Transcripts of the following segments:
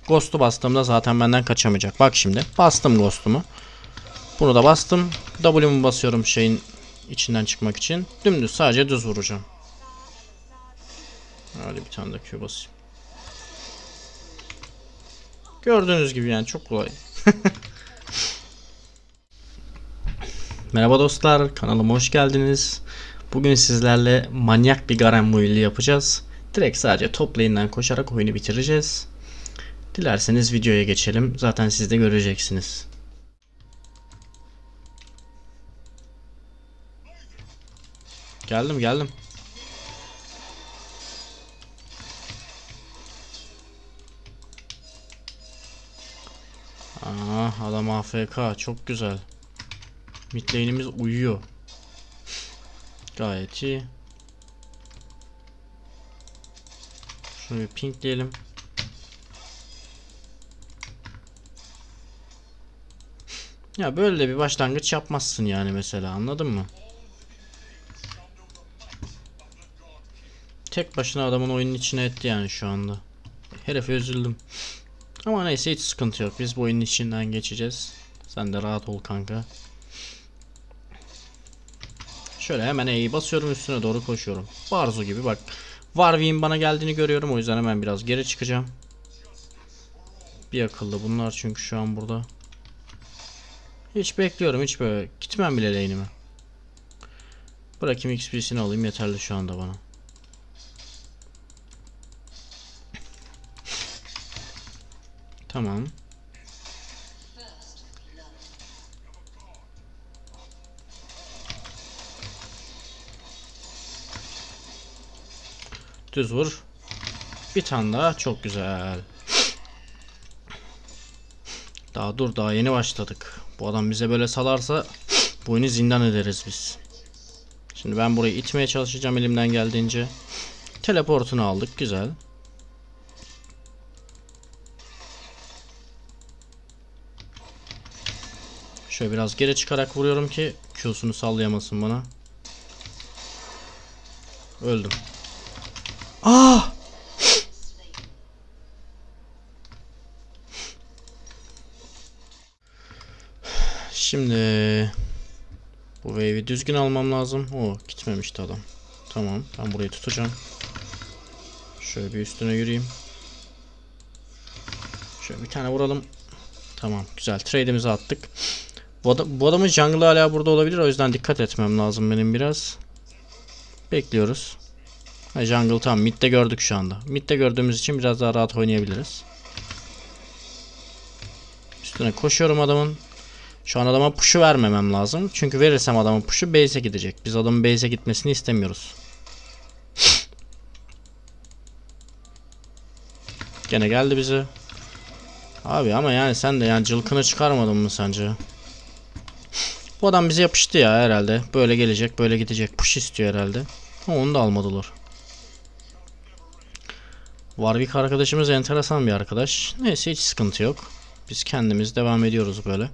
Ghost'u bastığımda zaten benden kaçamayacak. Bak şimdi bastım Ghost'umu. Bunu da bastım. W'mu basıyorum şeyin içinden çıkmak için. Dümdüz sadece düz vuracağım. Hadi bir tane de Q basayım. Gördüğünüz gibi yani çok kolay. Merhaba dostlar, kanalıma hoş geldiniz. Bugün sizlerle manyak bir Garen build'i yapacağız. Direkt sadece top lane'den koşarak oyunu bitireceğiz. Dilerseniz videoya geçelim. Zaten siz de göreceksiniz. Geldim. Adam AFK, çok güzel. Mid lane'imiz uyuyor. Gayet iyi. Şunu bir pinkleyelim. Ya böyle de bir başlangıç yapmazsın yani mesela, anladın mı? Tek başına adamın oyunun içine etti yani şu anda. Herife üzüldüm. Ama neyse, hiç sıkıntı yok. Biz bu oyunun içinden geçeceğiz. Sen de rahat ol kanka. Şöyle hemen E'yi basıyorum, üstüne doğru koşuyorum. Barzo gibi bak. Warwick'in bana geldiğini görüyorum, o yüzden hemen biraz geri çıkacağım. Bir akıllı bunlar çünkü şu an burada. Hiç bekliyorum, hiç böyle gitmem bile lane'ime. Bırakayım, XP'sini alayım, yeterli şu anda bana. Tamam. Düz vur. Bir tane daha, çok güzel. Daha yeni başladık. Bu adam bize böyle salarsa bu oyunu zindan ederiz biz. Şimdi ben burayı itmeye çalışacağım elimden geldiğince. Teleportunu aldık, güzel. Şöyle biraz geri çıkarak vuruyorum ki Q'sunu sallayamasın bana. Öldüm. Ah! Şimdi bu wave'i düzgün almam lazım. Gitmemişti adam. Tamam, ben burayı tutacağım. Şöyle bir üstüne yürüyeyim. Şöyle bir tane vuralım. Tamam, güzel, trade'imizi attık. Bu adamın jungle'ı hala burada olabilir, o yüzden dikkat etmem lazım benim biraz. Bekliyoruz. Jungle tamam, mid'de gördük şu anda. Mid'de gördüğümüz için biraz daha rahat oynayabiliriz. Üstüne koşuyorum adamın. Şu an adama push'u vermemem lazım. Çünkü verirsem adamın push'u base'e gidecek. Biz adamın base'e gitmesini istemiyoruz. Gene geldi bize. Abi ama yani sen de yani cılkını çıkarmadın mı sence? Bu adam bize yapıştı ya herhalde. Böyle gelecek, böyle gidecek. Push istiyor herhalde. Ama onu da almadılar. Warwick arkadaşımız enteresan bir arkadaş. Neyse, hiç sıkıntı yok. Biz kendimiz devam ediyoruz böyle.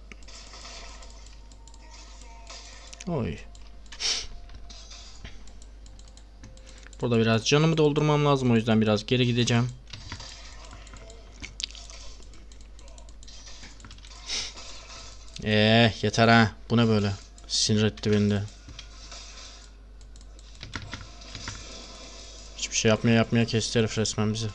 Oy. Burada biraz canımı doldurmam lazım, o yüzden biraz geri gideceğim. Yeter ha. Bu ne böyle? Sinir etti beni de. Hiçbir şey yapmaya kesti herif resmen bizi.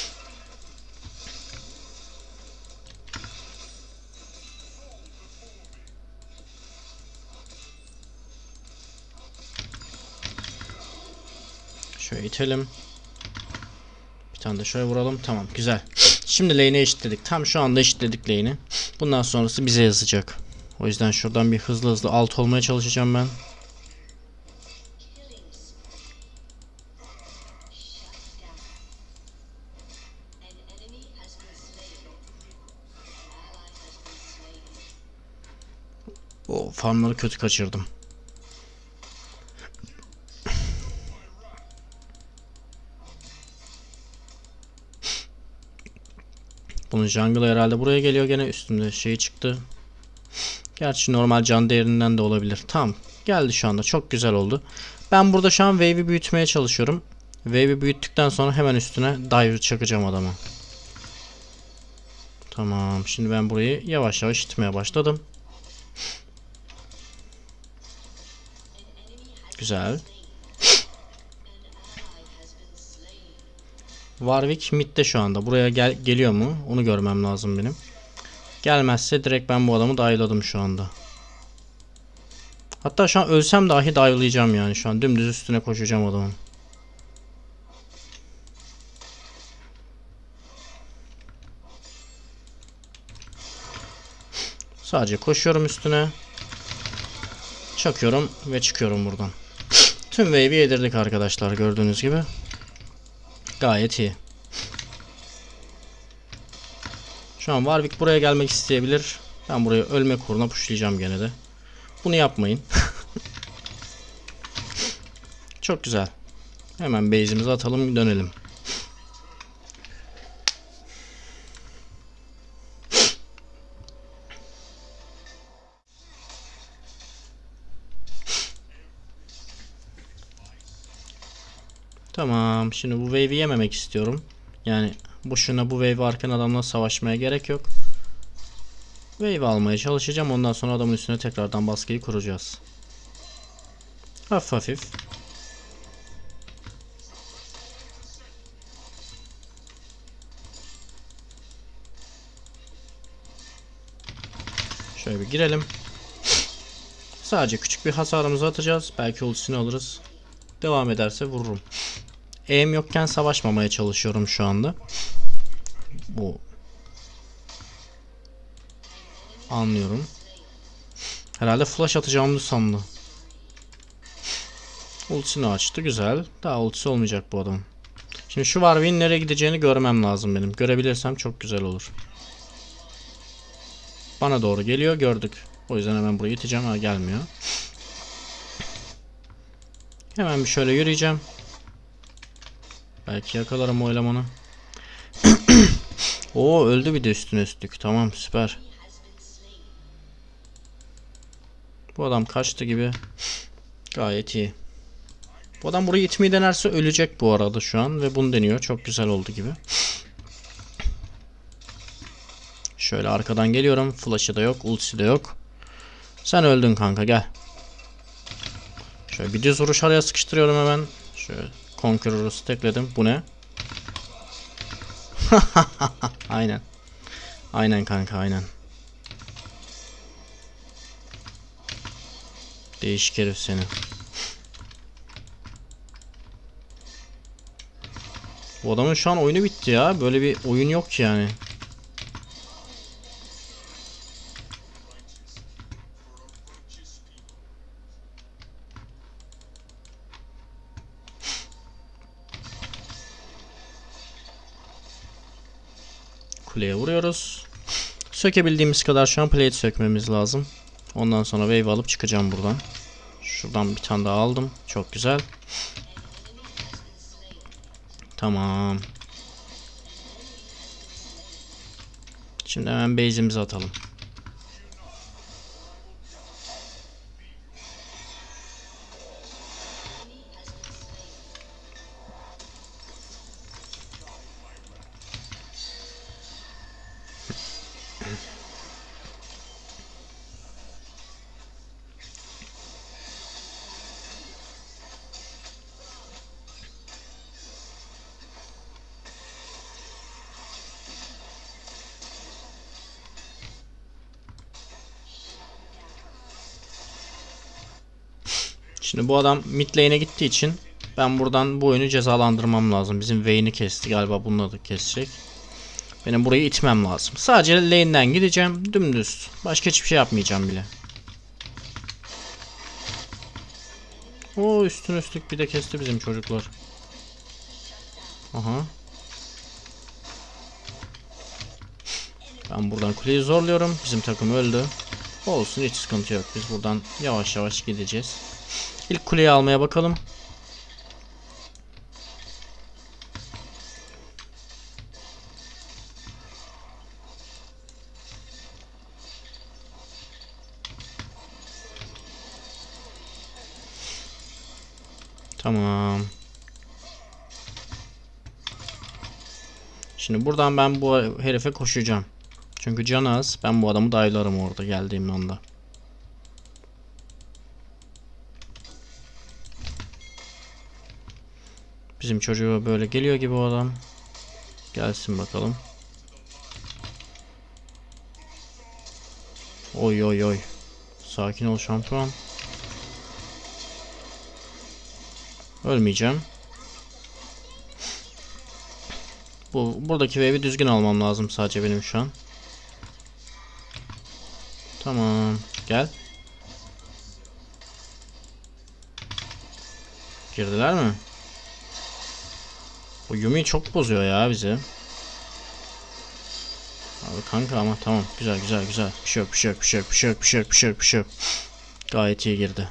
Şöyle itelim. Bir tane de şöyle vuralım. Tamam, güzel. Şimdi lane'i eşitledik. Tam şu anda eşitledik lane'i. Bundan sonrası bize yazacak. O yüzden şuradan bir hızlı alt olmaya çalışacağım ben. O farmları kötü kaçırdım. Bunun jungle herhalde buraya geliyor, gene üstünde şey çıktı. Gerçi normal can değerinden de olabilir. Tamam, geldi şu anda, çok güzel oldu. Ben burada şu an wave'i büyütmeye çalışıyorum. Wave'i büyüttükten sonra hemen üstüne dive çakacağım adama. Tamam. Şimdi ben burayı yavaş yavaş itmeye başladım. Güzel. Warwick midde şu anda. Buraya geliyor mu? Onu görmem lazım benim. Gelmezse direkt ben bu adamı dive'ladım şu anda. Hatta şu an ölsem dahi dive'layacağım yani. Şu an dümdüz üstüne koşacağım adamın. Sadece koşuyorum üstüne. Çakıyorum ve çıkıyorum buradan. Tüm wave'i yedirdik arkadaşlar, gördüğünüz gibi. Gayet iyi. Şu an Warwick buraya gelmek isteyebilir. Ben buraya ölmek uğruna pushlayacağım gene de. Bunu yapmayın. Çok güzel. Hemen base'imizi atalım, dönelim. Tamam. Şimdi bu wave'i yememek istiyorum. Yani boşuna bu wave varken adamla savaşmaya gerek yok. Wave almaya çalışacağım. Ondan sonra adamın üstüne tekrardan baskıyı kuracağız. Hafif hafif. Şöyle bir girelim. Sadece küçük bir hasarımızı atacağız. Belki ultisini alırız. Devam ederse vururum. Aim yokken savaşmamaya çalışıyorum şu anda. Bu. Anlıyorum. Herhalde flash atacağımı sandı. Ultisini açtı. Güzel. Daha ultisi olmayacak bu adam. Şimdi şu Warwick'in nereye gideceğini görmem lazım benim. Görebilirsem çok güzel olur. Bana doğru geliyor. Gördük. O yüzden hemen burayı iteceğim. Ha, gelmiyor. Hemen bir şöyle yürüyeceğim. Belki yakalarım o elemanı. Oo, öldü bir de üstüne üstlük. Tamam, süper. Bu adam kaçtı gibi. Gayet iyi. Bu adam burayı itmeyi denerse ölecek bu arada şu an. Ve bunu deniyor. Çok güzel oldu gibi. Şöyle arkadan geliyorum. Flash'ı da yok. Ultisi de yok. Sen öldün kanka, gel. Şöyle bir düz vuruş araya sıkıştırıyorum hemen. Şöyle Conqueror'u stackledim. Bu ne? Aynen. Aynen kanka, aynen. Değişik herif seni. Bu adamın şu an oyunu bitti ya. Böyle bir oyun yok ki yani. Kuleye vuruyoruz. Sökebildiğimiz kadar şu an plate sökmemiz lazım. Ondan sonra wave alıp çıkacağım buradan. Şuradan bir tane daha aldım. Çok güzel. Tamam. Şimdi hemen base'imizi atalım. Şimdi bu adam mid lane'e gittiği için ben buradan bu oyunu cezalandırmam lazım. Bizim Vayne'i kesti galiba, bununla da kesecek. Benim burayı itmem lazım. Sadece lane'den gideceğim dümdüz. Başka hiçbir şey yapmayacağım bile. O üstüne üstlük bir de kesti bizim çocuklar. Aha. Ben buradan kuleyi zorluyorum. Bizim takım öldü. Olsun, hiç sıkıntı yok. Biz buradan yavaş yavaş gideceğiz. İlk kuleyi almaya bakalım. Tamam. Şimdi buradan ben bu herife koşacağım. Çünkü canı az. Ben bu adamı daylarım orada geldiğim anda. Bizim çocuğa böyle geliyor gibi o adam. Gelsin bakalım. Oy oy oy. Sakin ol şampiyon. Ölmeyeceğim. Buradaki wave'i düzgün almam lazım sadece benim şu an. Tamam. Gel. Girdiler mi? Bu Yumi çok bozuyor ya bizi. Abi kanka ama tamam. Güzel güzel güzel. Bir şey yok bir şey yok bir şey yok bir şey yok bir şey yok bir şey yok bir şey yok. Gayet iyi girdi.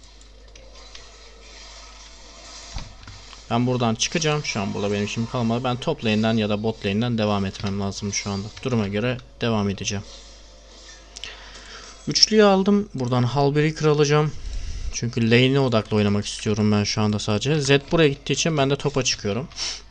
Ben buradan çıkacağım. Şu an burada benim işim kalmadı. Ben top lane'den ya da bot lane'den devam etmem lazım şu anda. Duruma göre devam edeceğim. Üçlüyü aldım. Buradan Hullbreaker alacağım. Çünkü lane'e odaklı oynamak istiyorum ben şu anda sadece. Zed buraya gittiği için ben de topa çıkıyorum.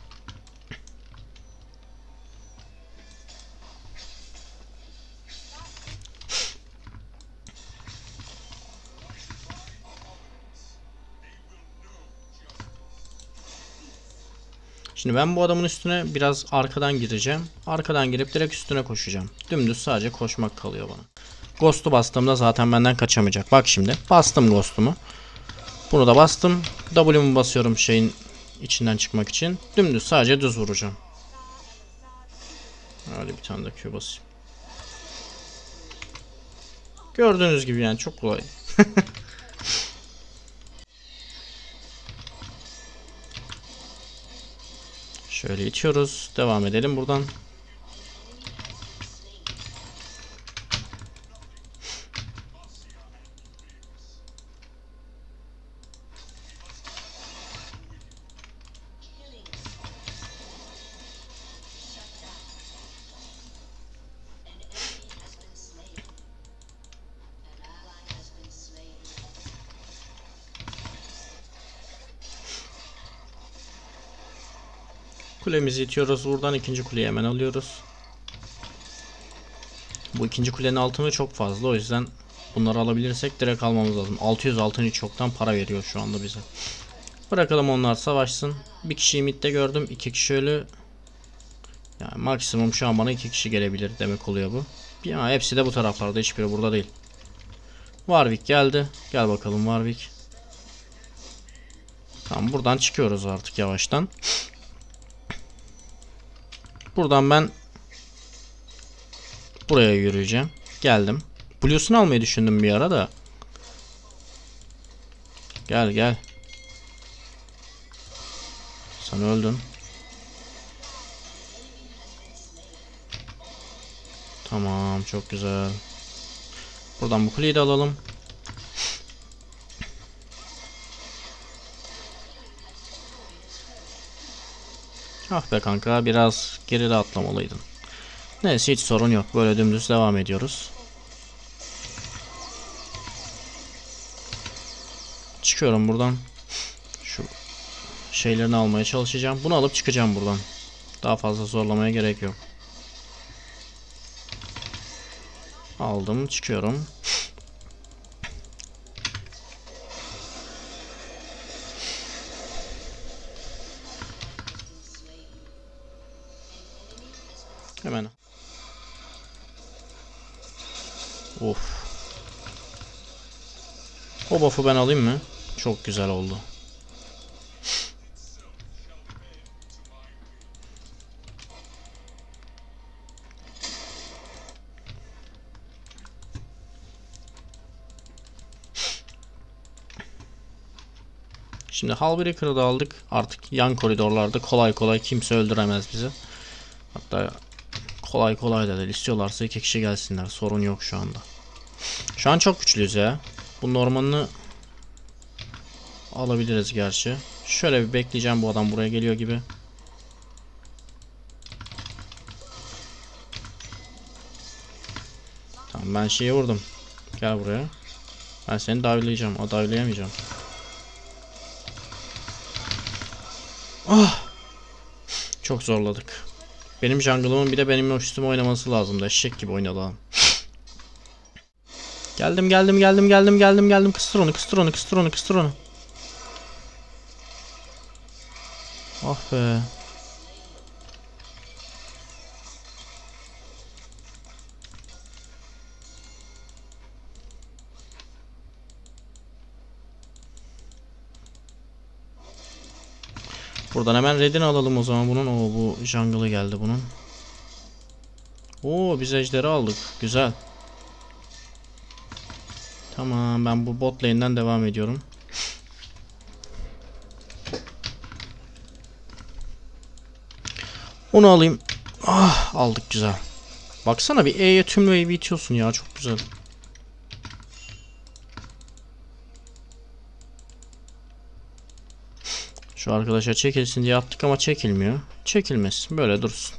Şimdi ben bu adamın üstüne biraz arkadan gireceğim. Arkadan girip direkt üstüne koşacağım. Dümdüz sadece koşmak kalıyor bana. Ghost'u bastığımda zaten benden kaçamayacak. Bak şimdi bastım Ghost'umu. Bunu da bastım. W'mu basıyorum şeyin içinden çıkmak için. Dümdüz sadece düz vuracağım. Hadi bir tane de Q basayım. Gördüğünüz gibi yani çok kolay. Şöyle itiyoruz. Devam edelim buradan. Kulemizi itiyoruz. Buradan ikinci kuleyi hemen alıyoruz. Bu ikinci kulenin altını çok fazla. O yüzden bunları alabilirsek direkt almamız lazım. 600 altın hiç çoktan para veriyor şu anda bize. Bırakalım onlar savaşsın. Bir kişiyi midde gördüm. 2 kişi ölü. Yani maksimum şu an bana 2 kişi gelebilir demek oluyor bu. Ya hepsi de bu taraflarda. Hiçbiri burada değil. Warwick geldi. Gel bakalım Warwick. Tamam buradan çıkıyoruz artık yavaştan. Buradan ben buraya yürüyeceğim. Geldim. Blue'sunu almayı düşündüm bir ara da. Gel gel. Sen öldün. Tamam çok güzel. Buradan bu kuleyi de alalım. Ah be kanka biraz geride atlamalıydın. Neyse hiç sorun yok. Böyle dümdüz devam ediyoruz. Çıkıyorum buradan. Şu şeylerini almaya çalışacağım. Bunu alıp çıkacağım buradan. Daha fazla zorlamaya gerek yok. Aldım çıkıyorum. Hemen. Of. O buff'u ben alayım mı? Çok güzel oldu. Şimdi Hullbreaker'ı da aldık. Artık yan koridorlarda kolay kolay kimse öldüremez bizi. Hatta kolay kolay da değil. İstiyorlarsa 2 kişi gelsinler. Sorun yok şu anda. Şu an çok güçlüyüz ya. Bunun ormanını alabiliriz gerçi. Şöyle bir bekleyeceğim, bu adam buraya geliyor gibi. Tamam ben şeyi vurdum. Gel buraya. Ben seni davlayacağım. O davlayamayacağım. Oh! Çok zorladık. Benim jungle'ımın bir de benim üstüme oynaması lazımdı. Eşek gibi oynadı adam. Geldim. Kıstır onu. Ah be. Buradan hemen redini alalım o zaman bunun. Oo, bu jungle'ı geldi bunun. Oo, biz ejderi aldık. Güzel. Tamam, ben bu bot lane'den devam ediyorum. Onu alayım. Ah, aldık, güzel. Baksana, bir E'ye tüm wave'i itiyorsun ya, çok güzel. Şu arkadaşa çekilsin diye yaptık ama çekilmiyor. Çekilmesin, böyle dursun.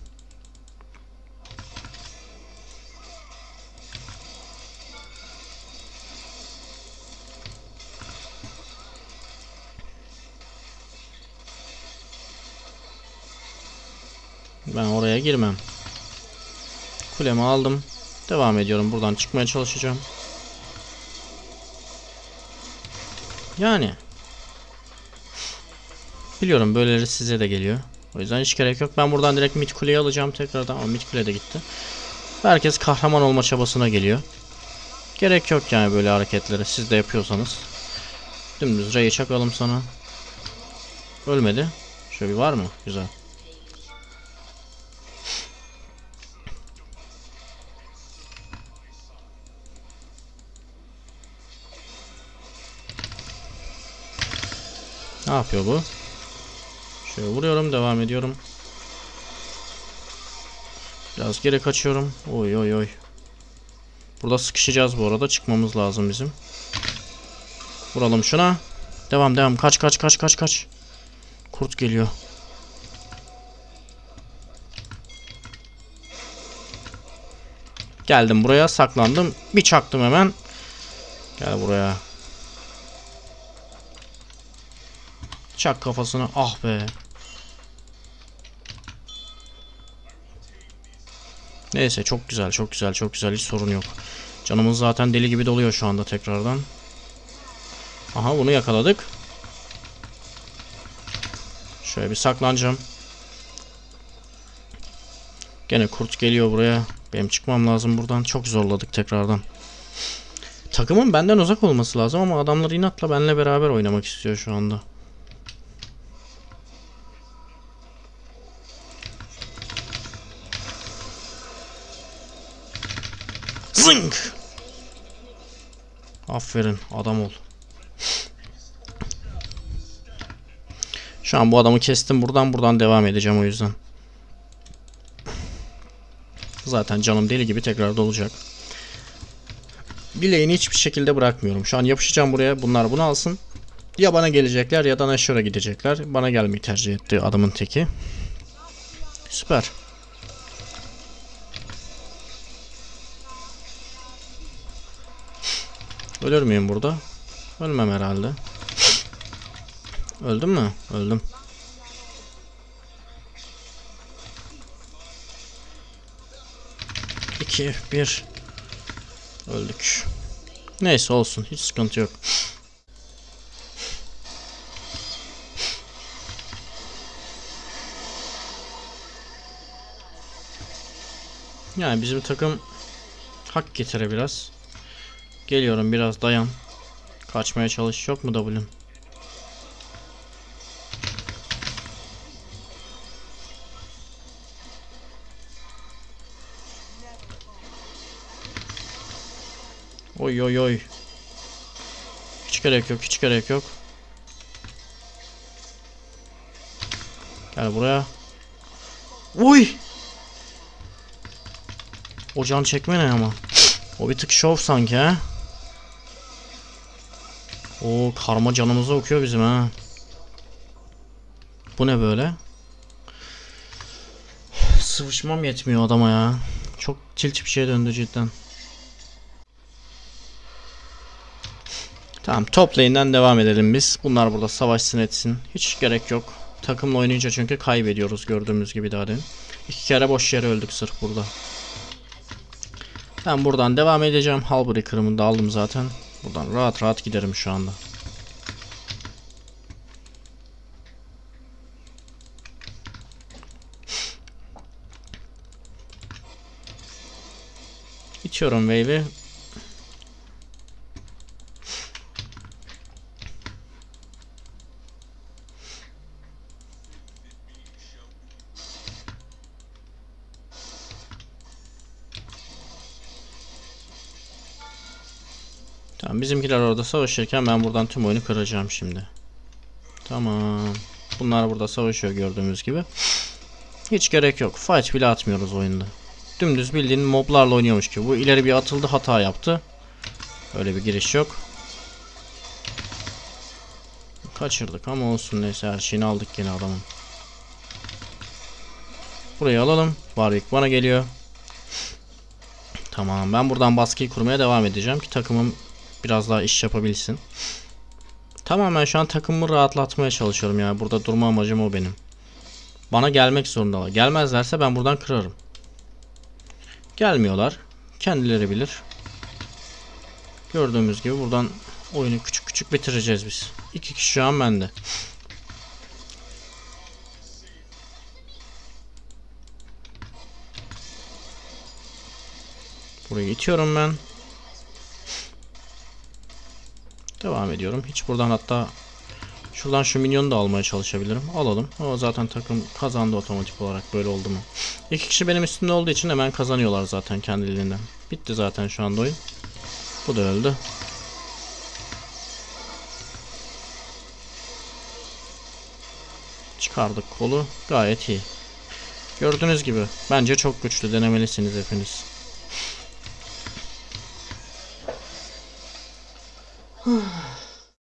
Ben oraya girmem. Kulemi aldım. Devam ediyorum. Buradan çıkmaya çalışacağım. Yani. Biliyorum, böyleleri size de geliyor. O yüzden hiç gerek yok. Ben buradan direkt mid kuleyi alacağım tekrardan. Ama mid kule de gitti. Herkes kahraman olma çabasına geliyor. Gerek yok yani böyle hareketlere. Siz de yapıyorsanız. Dümdüz R'yi çakalım sana. Ölmedi. Şöyle bir var mı? Güzel. Ne yapıyor bu? Şöyle vuruyorum, devam ediyorum. Biraz geri kaçıyorum. Oy. Burada sıkışacağız bu arada. Çıkmamız lazım bizim. Vuralım şuna. Devam. Kaç. Kurt geliyor. Geldim buraya, saklandım. Bir çaktım hemen. Gel buraya. Çak kafasına. Ah be. Neyse, çok güzel. Hiç sorun yok. Canımız zaten deli gibi doluyor şu anda tekrardan. Aha, bunu yakaladık. Şöyle bir saklanacağım. Gene kurt geliyor buraya. Benim çıkmam lazım buradan. Çok zorladık tekrardan. Takımın benden uzak olması lazım ama adamlar inatla benimle beraber oynamak istiyor şu anda. Zınk! Aferin, adam ol. Şu an bu adamı kestim, buradan devam edeceğim o yüzden. Zaten canım deli gibi tekrar dolacak. Bileğini hiçbir şekilde bırakmıyorum. Şu an yapışacağım buraya. Bunlar bunu alsın. Ya bana gelecekler ya da Nashor'a gidecekler. Bana gelmeyi tercih etti adamın teki. Süper. Ölür müyüm burada? Ölmem herhalde. Öldüm mü? Öldüm. İki, bir. Öldük. Neyse, olsun. Hiç sıkıntı yok. Yani bizim takım hak getire biraz. Geliyorum, biraz dayan. Kaçmaya çalış. Yok mu W'm? Oy. Hiç gerek yok. Gel buraya. Uy! O can çekme ne ama. O bir tık şov sanki ha. O karma canımızı okuyor bizim ha. Bu ne böyle? Sıvışmam yetmiyor adama ya. Çok tilt bir şeye döndü cidden. Tamam, top lane'den devam edelim biz. Bunlar burada savaşsın etsin. Hiç gerek yok. Takımla oynayınca çünkü kaybediyoruz gördüğümüz gibi daha demin. 2 kere boş yere öldük sırf burada. Ben buradan devam edeceğim. Hullbreaker'ımı da aldım zaten. Buradan rahat rahat giderim şu anda. İtiyorum wave'i. Tamam, bizimkiler orada savaşırken ben buradan tüm oyunu kıracağım şimdi. Tamam. Bunlar burada savaşıyor gördüğümüz gibi. Hiç gerek yok. Fight bile atmıyoruz oyunda. Dümdüz bildiğin moblarla oynuyormuş gibi. Bu ileri bir atıldı, hata yaptı. Öyle bir giriş yok. Kaçırdık ama olsun, neyse her şeyini aldık yine adamın. Burayı alalım. Warwick bana geliyor. Tamam, ben buradan baskıyı kurmaya devam edeceğim ki takımım biraz daha iş yapabilsin. Tamamen şu an takımımı rahatlatmaya çalışıyorum yani. Burada durma amacım o benim. Bana gelmek zorundalar. Gelmezlerse ben buradan kırarım. Gelmiyorlar. Kendileri bilir. Gördüğümüz gibi buradan oyunu küçük küçük bitireceğiz biz. 2 kişi şu an bende. Burayı itiyorum ben. Devam ediyorum. Hiç buradan, hatta şuradan şu minyonu da almaya çalışabilirim. Alalım. O zaten takım kazandı otomatik olarak, böyle oldu mu? 2 kişi benim üstümde olduğu için hemen kazanıyorlar zaten kendiliğinden. Bitti zaten şu anda oyun. Bu da öldü. Çıkardık kolu. Gayet iyi. Gördüğünüz gibi bence çok güçlü, denemelisiniz hepiniz.